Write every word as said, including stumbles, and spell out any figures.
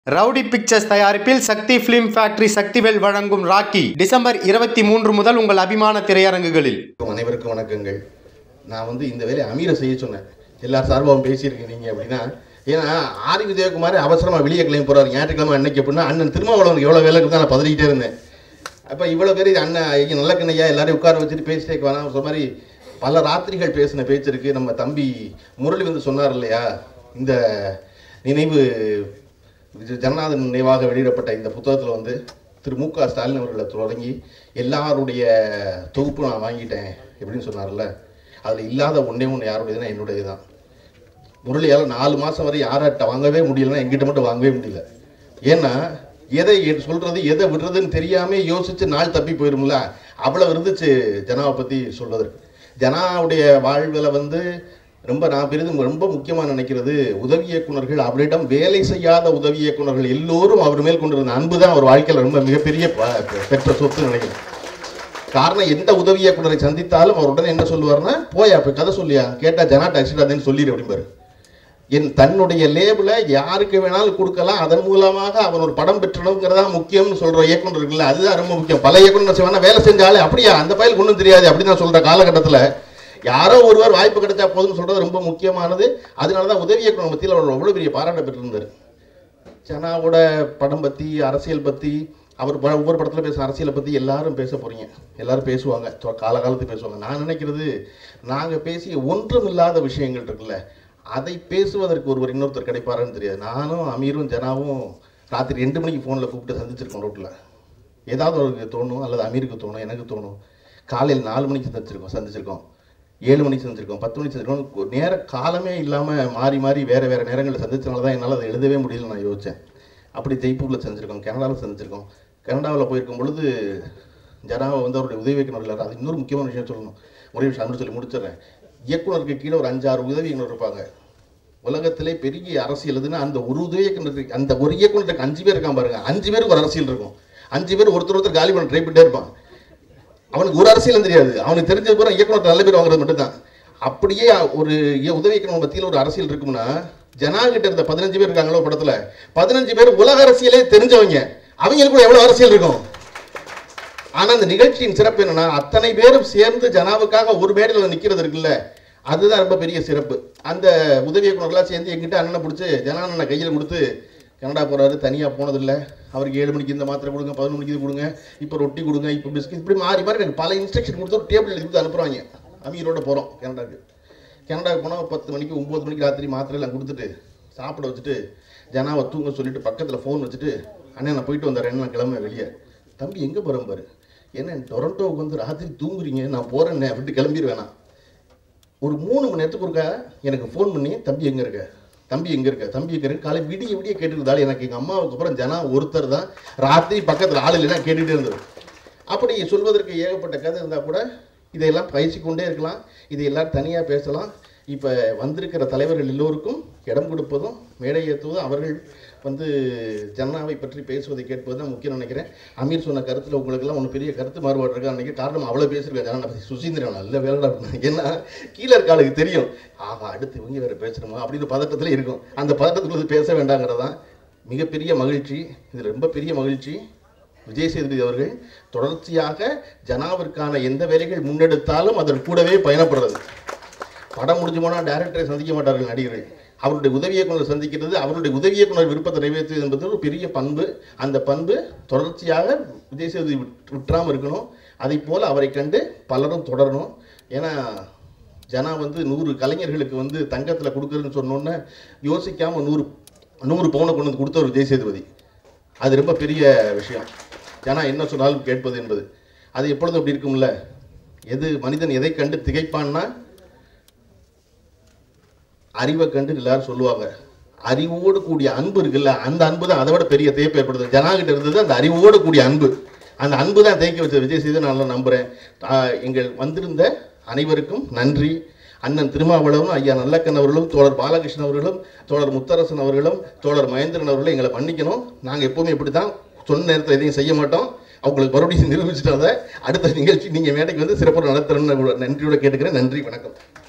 Rowdy pictures தயாரிப்பில் சக்தி film factory Sakthivel வழங்கும் rakhi December இருபத்தி மூன்று முதல் உங்கள் அபிமான திரையரங்குகளில். அனைவருக்கும் வணக்கங்கள். நான் வந்து இந்த வேலையை அமீரை செய்ய சொன்னேன். எல்லா சார்பாகவும் பேசியிருக்கீங்க நீங்கள் அப்படின்னா, ஏன்னா ஆர் விஜயகுமார் அவசரமாக வெளியே கிளம்பி போகிறார் ஞாயிற்றுக்கிழமை அன்னைக்கு அப்படின்னா, அண்ணன் திருமாவளவனுக்கு எவ்வளோ வேலை இருக்குதான் நான் பதறிக்கிட்டே இருந்தேன். அப்போ இவ்வளோ பேர் அண்ணன் நல்ல கண்ணையா எல்லாரையும் உட்கார வச்சுட்டு பேசிட்டே வேணாம் சொன்ன மாதிரி பல ராத்திரிகள் பேசின பேச்சு இருக்குது. நம்ம தம்பி முரளி வந்து சொன்னார் இல்லையா, இந்த நினைவு ஜனநாதன் நினைவாக வெளியிடப்பட்ட இந்த புத்தகத்தில் வந்து திரு மு க ஸ்டாலின் அவர்களை தொடங்கி எல்லாருடைய தொகுப்பு நான் வாங்கிட்டேன் எப்படின்னு சொன்னார்ல, அதில் இல்லாத ஒன்றே ஒன்று யாருடையதுன்னா என்னுடைய தான். முரளியால் நாலு மாதம் வரை யார்கிட்ட வாங்கவே முடியலன்னா எங்கிட்ட மட்டும் வாங்கவே முடியல. ஏன்னா எதை சொல்கிறது எதை விடுறதுன்னு தெரியாமல் யோசித்து நாள் தப்பி போயிடும்ல, அவ்வளோ இருந்துச்சு ஜனாவை பற்றி சொல்வதற்கு. ஜனாவுடைய வாழ்வில் வந்து ரொம்ப நான் பெரிதும் ரொம்ப முக்கியமாக நினைக்கிறது, உதவி இயக்குநர்கள் அவரிடம் வேலை செய்யாத உதவி இயக்குநர்கள் எல்லோரும் அவர் மேல் கொண்டிருந்த அன்பு தான் அவர் வாழ்க்கையில் ரொம்ப மிகப்பெரிய பெற்ற சொத்து நினைக்கிறேன். காரணம், எந்த உதவி இயக்குநரை சந்தித்தாலும் அவர் உடனே என்ன சொல்லுவார்னா, போயா இப்போ கதை சொல்லியா கேட்டால் ஜனா டச்சிடாதேன்னு சொல்லிடு அப்படிம்பாரு. என் தன்னுடைய லேபிளை யாருக்கு வேணாலும் கொடுக்கலாம், அதன் மூலமாக அவன் ஒரு படம் பெற்றணுங்கிறதா முக்கியம்னு சொல்கிற இயக்குநர் இருக்குல்ல, அதுதான் ரொம்ப முக்கியம். பல இயக்குநர் செய்வானா வேலை செஞ்சாலே அப்படியா அந்த பயிலுக்கு ஒன்றும் தெரியாது அப்படின்னு நான் சொல்கிற காலகட்டத்தில் யாரோ ஒருவர் வாய்ப்பு கிடைச்சா போதும்னு சொல்கிறது ரொம்ப முக்கியமானது. அதனால தான் உதவி இயக்குனர் மத்தியில் அவர் அவ்வளோ பெரிய பாராட்ட பெற்றிருந்தார். ஜனாவோட படம் பற்றி அரசியல் பற்றி அவர் ஒவ்வொரு படத்தில் பேச அரசியலை பற்றி எல்லாரும் பேச போகிறீங்க, எல்லாரும் பேசுவாங்க, காலகாலத்துக்கு பேசுவாங்க. நான் நினைக்கிறது, நாங்கள் பேசிய ஒன்றும் இல்லாத விஷயங்கள் இருக்குல்ல, அதை பேசுவதற்கு ஒருவர் இன்னொருத்தர் கிடைப்பாருன்னு தெரியாது. நானும் அமீரும் ஜனாவும் ராத்திரி ரெண்டு மணிக்கு ஃபோனில் கூப்பிட்டு சந்திச்சிருக்கோம் ரோட்டில். ஏதாவது அவருக்கு தோணும், அல்லது அமீருக்கு தோணும், எனக்கு தோணும். காலையில் நாலு மணிக்கு சந்திச்சிருக்கோம் சந்திச்சிருக்கோம் ஏழு மணிக்கு சந்திச்சிருக்கோம், பத்து மணிக்கு சந்திச்சிருக்கோம். நேர காலமே இல்லாமல் மாறி மாறி வேறு வேறு நேரங்களில் சந்திச்சனால தான் என்னால் அதை எழுதவே முடியல நான் யோசித்தேன். அப்படி ஜெய்ப்பூரில் சந்திச்சிருக்கோம், கனடாவில் சந்திச்சிருக்கோம். கனடாவில் போயிருக்கும் பொழுது ஜனாவை வந்து அவருடைய உதவி இயக்குநர்கள், அது இன்னொரு முக்கியமான விஷயம் சொல்லணும், ஒரே விஷயம் அப்படின்னு சொல்லி முடிச்சிடுறேன். இயக்குநருக்கு கீழே ஒரு அஞ்சாறு உதவி இயக்குனர் இருப்பாங்க. உலகத்திலே பெரிய அரசியல் எதுன்னா அந்த ஒரு உதவி இயக்குநருக்கு, அந்த ஒரு இயக்குநருக்கு அஞ்சு பேர் இருக்கான் பாருங்க, அஞ்சு பேருக்கு ஒரு அரசியல் இருக்கும். அஞ்சு பேர் ஒருத்தர் ஒருத்தர் காலி பண்ண ட்ரை பண்ணிட்டே இருப்பான். அவனுக்கு ஒரு அரசியலும் தெரியாது, அவனுக்கு தெரிஞ்சது கூட இயக்குனர் நல்ல பேர் வாங்குறது மட்டும்தான். அப்படியே ஒரு உதவி இயக்குனர் மத்தியில் ஒரு அரசியல் இருக்கும்னா, ஜனா கிட்ட இருந்த பதினஞ்சு பேர் இருக்காங்களோ படத்துல, பதினஞ்சு பேர் உலக அரசியலே தெரிஞ்சவங்க, அவங்களுக்கு கூட எவ்வளவு அரசியல் இருக்கும். ஆனா அந்த நிகழ்ச்சியின் சிறப்பு என்னன்னா, அத்தனை பேரும் சேர்ந்து ஜனாவுக்காக ஒரு மேடையில் நிற்கிறது இருக்குல்ல, அதுதான் ரொம்ப பெரிய சிறப்பு. அந்த உதவி இயக்குநர்களாக சேர்ந்து எங்கிட்ட அண்ணனை பிடிச்சி ஜனா அண்ணனை கையில் கொடுத்து, கனடா போகிறாரு, தனியாக போனதில்லை, அவருக்கு ஏழு மணிக்கு இந்த மாத்திரை கொடுங்க, பதினொன்று மணிக்கு இது கொடுங்க, இப்போ ரொட்டி கொடுங்க, இப்போ பிஸ்கட், இப்படி மாறி மாறி எனக்கு பல இன்ஸ்ட்ரக்ஷன் கொடுத்து ஒரு டேபிள் எடுத்து அனுப்புகிறாங்க. அமீரோட போகிறோம் கனடாவுக்கு. கனடாவுக்கு போனால் பத்து மணிக்கு ஒம்பது மணிக்கு ராத்திரி மாத்திரையெல்லாம் கொடுத்துட்டு சாப்பிட வச்சுட்டு ஜனாவை தூங்க சொல்லிட்டு பக்கத்தில் ஃபோன் வச்சுட்டு, அண்ணன் நான் போயிட்டு வந்தார், நான் கிளம்ப வெளியே. தம்பி எங்கே போகிறேன் பாரு, என்ன டொரண்டோவுக்கு வந்து ராத்திரி தூங்குறீங்க, நான் போகிறேன்னே அப்படின்ட்டு கிளம்பிடுவேண்ணா. ஒரு மூணு மணி நேரத்துக்கு ஒருக்கா எனக்கு ஃபோன் பண்ணி, தம்பி எங்கே இருக்க தம்பி எங்கே இருக்க தம்பி எங்கே இருக்க காலை விடிய விடிய கேட்டுருந்தாலும் எனக்கு எங்கள் அம்மாவுக்கு அப்புறம் ஜனா ஒருத்தர் தான் ராத்திரி பக்கத்தில் ஆள் இல்லைன்னா கேட்டுகிட்டே இருந்தது. அப்படி சொல்வதற்கு ஏகப்பட்ட கதை இருந்தால் கூட இதையெல்லாம் பயிற்சி கொண்டே இருக்கலாம், இதை எல்லோரும் தனியாக பேசலாம். இப்போ வந்திருக்கிற தலைவர்கள் எல்லோருக்கும் இடம் கொடுப்பதும் மேடை ஏற்றுவதும் அவர்கள் வந்து ஜனாவை பற்றி பேசுவதை கேட்பது தான் முக்கியம் நினைக்கிறேன். அமீர் சொன்ன கருத்தில் உங்களுக்கெல்லாம் ஒன்று பெரிய கருத்து மாறுபாடு இருக்கா நினைக்கிறேன். காரணம் அவ்வளோ பேசியிருக்கேன் ஜனா பற்றி. சுசீந்திரன் நல்ல வேலைடா, ஏன்னா கீழே இருக்க ஆளுக்கு தெரியும், ஆகா அடுத்து இவங்க வேறு பேசணுமா அப்படின்னு பதட்டத்தில் இருக்கும். அந்த பதட்டத்துக்குள்ள பேச வேண்டாங்கிறதான் மிகப்பெரிய மகிழ்ச்சி. இது ரொம்ப பெரிய மகிழ்ச்சி. விஜய் சேதுபதி அவர்கள் தொடர்ச்சியாக ஜனாவிற்கான எந்த வேலைகள் முன்னெடுத்தாலும் அதன் கூடவே பயணப்படுறது. படம் முடிஞ்சு போனால் டைரக்டரை சந்திக்க மாட்டார்கள் நடிகர்கள், அவருடைய உதவி இயக்குனர் சந்திக்கிறது, அவருடைய உதவி இயக்குனர் விருப்பத்தை நிறைவேற்றுவது என்பது ஒரு பெரிய பண்பு. அந்த பண்பு தொடர்ச்சியாக விஜய் சேதுபதி விட்டுறாமல் இருக்கணும். அதை போல் அவரை கண்டு பலரும் தொடரணும். ஏன்னா ஜனா வந்து நூறு கலைஞர்களுக்கு வந்து தங்கத்தில் கொடுக்குறதுன்னு சொன்னோன்னே யோசிக்காமல் நூறு நூறு பவுனை கொண்டு வந்து கொடுத்தவர் விஜய் சேதுபதி. அது ரொம்ப பெரிய விஷயம். ஜனா என்ன சொன்னாலும் கேட்பது என்பது அது எப்பொழுதும் அப்படி இருக்கும்ல. எது மனிதன் எதை கண்டு திகைப்பான்னா, அறிவை கண்டு எல்லாரும் சொல்லுவாங்க, அறிவோடு கூடிய அன்பு இருக்குல்ல, அந்த அன்பு தான் அதை விட பெரிய தேய்ப்பு ஏற்படுது. ஜனா கிட்ட இருந்தது அந்த அறிவோடு கூடிய அன்பு, அந்த அன்பு தான் தேய்க்க வச்ச விஜய் சேது. நான் நம்புகிறேன். எங்கள் வந்திருந்த அனைவருக்கும் நன்றி. அண்ணன் திருமாவளவனும் ஐயா நல்லக்கன் அவர்களும் தோழர் பாலகிருஷ்ணன் அவர்களும் தோழர் முத்தரசன் அவர்களும் தோழர் மகேந்திரன் அவர்களும் எங்களை மன்னிக்கணும். நாங்கள் எப்போவுமே இப்படி தான் சொன்ன நேரத்தில் எதையும் செய்ய மாட்டோம். அவங்களுக்கு மறுபடியும் நிரூபிச்சுட்டாங்க. அடுத்த நிகழ்ச்சி நீங்கள் மேடைக்கு வந்து சிறப்பாக நடத்துறேன்னு நன்றியோட கேட்டுக்கிறேன். நன்றி, வணக்கம்.